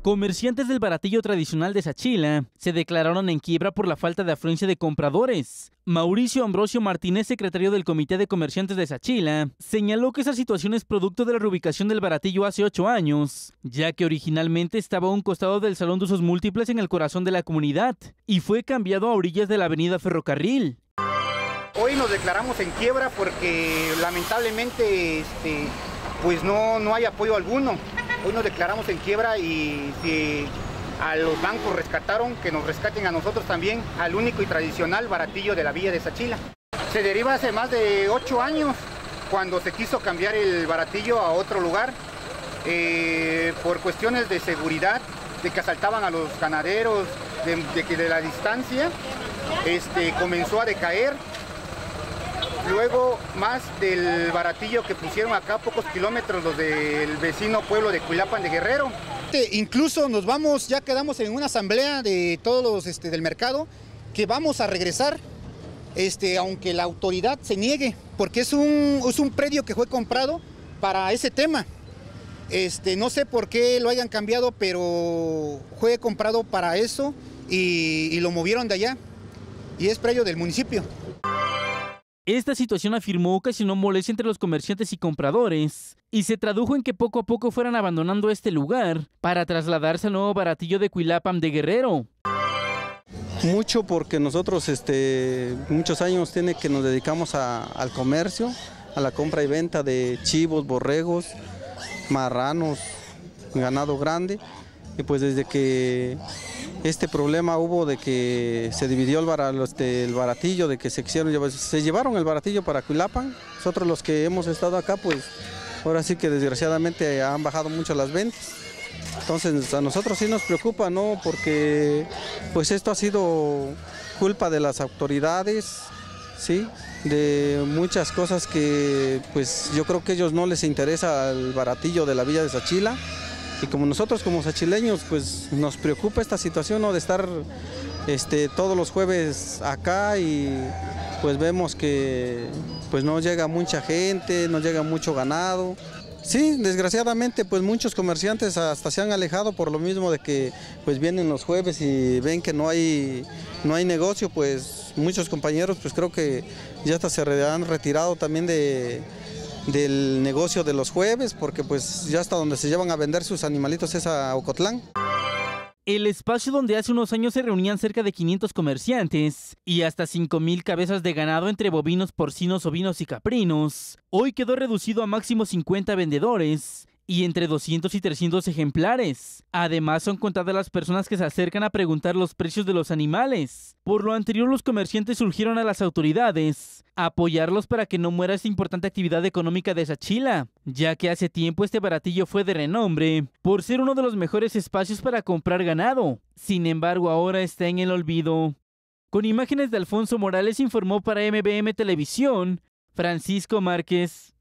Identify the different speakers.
Speaker 1: Comerciantes del baratillo tradicional de Xachila se declararon en quiebra por la falta de afluencia de compradores. Mauricio Ambrosio Martínez, secretario del Comité de Comerciantes de Xachila, señaló que esa situación es producto de la reubicación del baratillo hace 8 años, ya que originalmente estaba a un costado del Salón de Usos Múltiples en el corazón de la comunidad y fue cambiado a orillas de la avenida Ferrocarril.
Speaker 2: Hoy nos declaramos en quiebra porque lamentablemente pues no hay apoyo alguno. Hoy nos declaramos en quiebra y si a los bancos rescataron, que nos rescaten a nosotros también, al único y tradicional baratillo de la villa de Xachila. Se deriva hace más de 8 años, cuando se quiso cambiar el baratillo a otro lugar, por cuestiones de seguridad, de que asaltaban a los ganaderos, de que de la distancia, comenzó a decaer. Luego, más del baratillo que pusieron acá a pocos kilómetros, los del vecino pueblo de Cuilapan de Guerrero. Incluso nos vamos, ya quedamos en una asamblea de todos los del mercado, que vamos a regresar, aunque la autoridad se niegue, porque es un predio que fue comprado para ese tema. No sé por qué lo hayan cambiado, pero fue comprado para eso y lo movieron de allá, y es predio del municipio.
Speaker 1: Esta situación, afirmó, ocasionó molestia entre los comerciantes y compradores y se tradujo en que poco a poco fueran abandonando este lugar para trasladarse al nuevo baratillo de Cuilapan de Guerrero.
Speaker 3: Mucho porque nosotros muchos años tiene que nos dedicamos al comercio, a la compra y venta de chivos, borregos, marranos, ganado grande, y pues desde que este problema hubo de que se dividió el baratillo, de que se llevaron el baratillo para Cuilapan. Nosotros los que hemos estado acá, pues ahora sí que desgraciadamente han bajado mucho las ventas. Entonces a nosotros sí nos preocupa, ¿no? Porque pues esto ha sido culpa de las autoridades, ¿sí? De muchas cosas que pues yo creo que a ellos no les interesa el baratillo de la villa de Xachila. Y como nosotros como xachileños, pues nos preocupa esta situación, ¿no? De estar todos los jueves acá y pues vemos que pues no llega mucha gente, no llega mucho ganado. Sí, desgraciadamente pues muchos comerciantes hasta se han alejado por lo mismo de que pues vienen los jueves y ven que no hay negocio, pues muchos compañeros pues creo que ya hasta se han retirado también del negocio de los jueves, porque pues ya hasta donde se llevan a vender sus animalitos es a Ocotlán.
Speaker 1: El espacio donde hace unos años se reunían cerca de 500 comerciantes y hasta 5,000 cabezas de ganado entre bovinos, porcinos, ovinos y caprinos, hoy quedó reducido a máximo 50 vendedores y entre 200 y 300 ejemplares. Además, son contadas las personas que se acercan a preguntar los precios de los animales. Por lo anterior, los comerciantes surgieron a las autoridades a apoyarlos para que no muera esta importante actividad económica de Xachila, ya que hace tiempo este baratillo fue de renombre por ser uno de los mejores espacios para comprar ganado. Sin embargo, ahora está en el olvido. Con imágenes de Alfonso Morales, informó para MBM Televisión, Francisco Márquez.